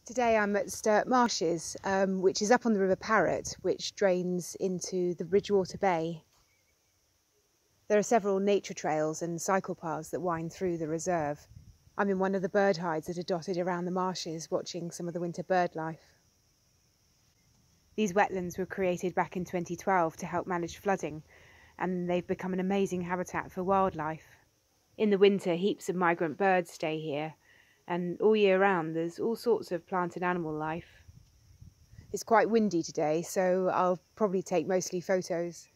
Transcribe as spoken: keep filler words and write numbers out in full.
Today I'm at Steart Marshes, um, which is up on the River Parrett, which drains into the Bridgewater Bay. There are several nature trails and cycle paths that wind through the reserve. I'm in one of the bird hides that are dotted around the marshes, watching some of the winter bird life. These wetlands were created back in twenty twelve to help manage flooding, and they've become an amazing habitat for wildlife. In the winter, heaps of migrant birds stay here, and all year round there's all sorts of plant and animal life. It's quite windy today, so I'll probably take mostly photos.